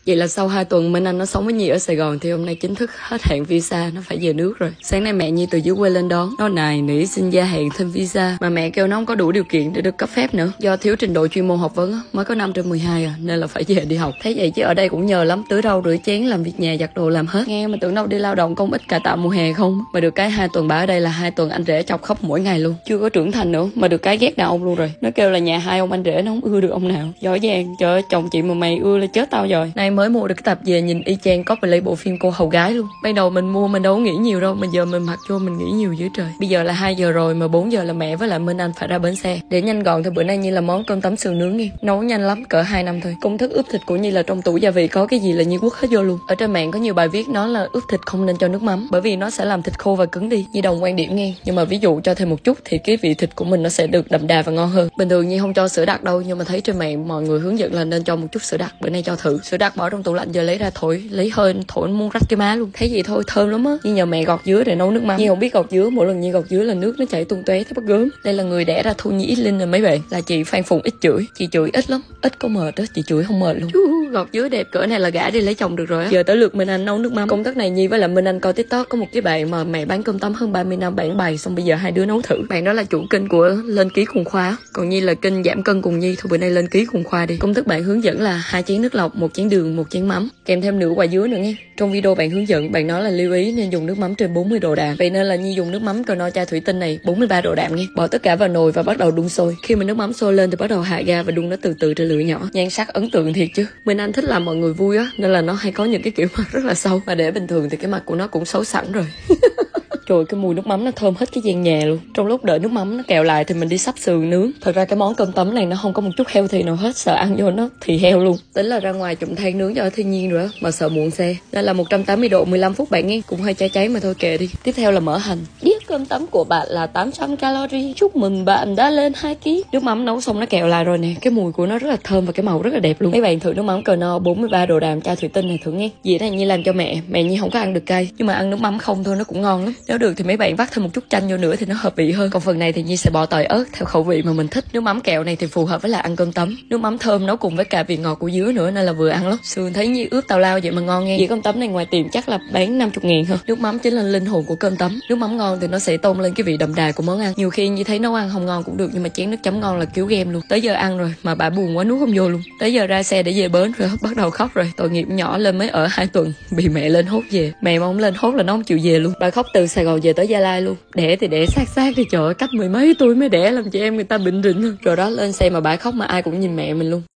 Vậy là sau 2 tuần Minh Anh nó sống với Nhi ở Sài Gòn thì hôm nay chính thức hết hạn visa, nó phải về nước rồi. Sáng nay mẹ Nhi từ dưới quê lên đón, nó nài nỉ xin gia hạn thêm visa mà mẹ kêu nó không có đủ điều kiện để được cấp phép nữa, do thiếu trình độ chuyên môn học vấn á, mới có 5/12 à, nên là phải về đi học. Thế vậy chứ ở đây cũng nhờ lắm, tưới rau rửa chén, làm việc nhà, giặt đồ làm hết. Nghe mà tưởng đâu đi lao động công ích cải tạo mùa hè không, mà được cái 2 tuần bà ở đây là 2 tuần anh rể chọc khóc mỗi ngày luôn. Chưa có trưởng thành nữa mà được cái ghét đàn ông luôn rồi. Nó kêu là nhà 2 ông anh rể nó không ưa được ông nào. Giỏi giang, trời ơi, chồng chị mà mày ưa là chết tao rồi. Nay mới mua được cái tập về nhìn y chang copy lấy bộ phim Cô Hầu Gái luôn. Ban đầu mình mua mình đâu có nghĩ nhiều đâu, mà giờ mình mặc vô mình nghĩ nhiều dữ trời. Bây giờ là 2 giờ rồi mà 4 giờ là mẹ với lại Minh Anh phải ra bến xe. Để nhanh gọn thì bữa nay Nhi là món cơm tấm sườn nướng đi. Nấu nhanh lắm, cỡ 2 năm thôi. Công thức ướp thịt của Nhi là trong tủ gia vị có cái gì là Nhi quất hết vô luôn. Ở trên mạng có nhiều bài viết nói là ướp thịt không nên cho nước mắm, bởi vì nó sẽ làm thịt khô và cứng đi. Nhi đồng quan điểm nghe, nhưng mà ví dụ cho thêm một chút thì cái vị thịt của mình nó sẽ được đậm đà và ngon hơn. Bình thường Nhi không cho sữa đặc đâu, nhưng mà thấy trên mạng mọi người hướng dẫn là nên cho một chút sữa đặc. Bữa nay cho thử. Sữa đặc bỏ trong tủ lạnh, giờ lấy ra thổi, lấy hơi thổi muốn rách cái má luôn. Thấy gì thôi thơm lắm á. Nhi nhờ mẹ gọt dứa để nấu nước mắm. Nhi không biết gọt dứa, mỗi lần Nhi gọt dứa là nước nó chảy tung tóe thấy bắt gớm. Đây là người đẻ ra Thu Nhi ít Linh rồi mấy bạn. Là chị Phan Phùng ít chửi, chị chửi ít lắm, ít có mệt đó, chị chửi không mệt luôn. Gọt dứa đẹp cỡ này là gả đi lấy chồng được rồi á. Giờ tới lượt Minh Anh nấu nước mắm. Công thức này Nhi với lại Minh Anh coi TikTok có một cái bạn mà mẹ bán cơm tấm hơn 30 năm bạn bày, xong bây giờ hai đứa nấu thử. Bạn đó là chủ kênh của Lên Ký Cùng Khoa, còn Nhi là kênh giảm cân cùng Nhi. Thôi bữa nay Lên Ký Cùng Khoa đi. Công thức bạn hướng dẫn là 2 chén nước lọc, 1 chén đường, 1 chén mắm, kèm thêm nửa quả dứa nữa nghe. Trong video bạn hướng dẫn bạn nói là lưu ý nên dùng nước mắm trên 40 độ đạm, vậy nên là Nhi dùng nước mắm Knorr chai thủy tinh này 43 độ đạm nghe. Bỏ tất cả vào nồi và bắt đầu đun sôi. Khi mà nước mắm sôi lên thì bắt đầu hạ ga và đun nó từ từ trên lửa nhỏ. Nhan sắc ấn tượng thiệt chứ. Minh Anh thích làm mọi người vui á, nên là nó hay có những cái kiểu mặt rất là sâu, mà để bình thường thì cái mặt của nó cũng xấu sẵn rồi. Trời, cái mùi nước mắm nó thơm hết cái gian nhà luôn. Trong lúc đợi nước mắm nó kèo lại thì mình đi sắp sườn nướng. Thật ra cái món cơm tấm này nó không có một chút healthy nào hết, sợ ăn vô nó thì heo luôn. Tính là ra ngoài chụm than nướng cho thiên nhiên rồi á, mà sợ muộn xe. Đây là 180 độ 15 phút bạn nghe, cũng hơi cháy cháy mà thôi kệ đi. Tiếp theo là mỡ hành. Đĩa cơm tấm của bạn là 800 calorie. Chúc mừng bạn đã lên 2 kg. Nước mắm nấu xong nó kèo lại rồi nè. Cái mùi của nó rất là thơm và cái màu rất là đẹp luôn. Mấy bạn thử nước mắm Knorr 43 độ đạm chai thủy tinh này thử nghe. Dĩa này Nhi làm cho mẹ Nhi không có ăn được cay, nhưng mà ăn nước mắm không thôi nó cũng ngon lắm. Nếu được thì mấy bạn vắt thêm một chút chanh vô nữa thì nó hợp vị hơn. Còn phần này thì Nhi sẽ bỏ tỏi ớt theo khẩu vị mà mình thích. Nước mắm kẹo này thì phù hợp với là ăn cơm tấm. Nước mắm thơm nấu cùng với cả vị ngọt của dứa nữa nên là vừa ăn lắm. Sườn thấy Nhi ướp tào lao vậy mà ngon nghe. Dĩa cơm tấm này ngoài tiệm chắc là bán 50.000 thôi. Nước mắm chính là linh hồn của cơm tấm. Nước mắm ngon thì nó sẽ tôn lên cái vị đậm đà của món ăn. Nhiều khi Nhi thấy nấu ăn không ngon cũng được, nhưng mà chén nước chấm ngon là cứu game luôn. Tới giờ ăn rồi mà bà buồn quá nuốt không vô luôn. Tới giờ ra xe để về bến rồi bắt đầu khóc rồi. Tội nghiệp nhỏ lên mới ở 2 tuần bị mẹ lên hốt về. Mẹ mà không lên hốt là nó không chịu về luôn. Bà khóc từ Sài Gòn về tới Gia Lai luôn. Đẻ thì đẻ sát thì trời ơi, cách 10 mấy tuổi mới đẻ, làm chị em người ta bệnh rịnh. Rồi đó lên xe mà bà khóc mà ai cũng nhìn mẹ mình luôn.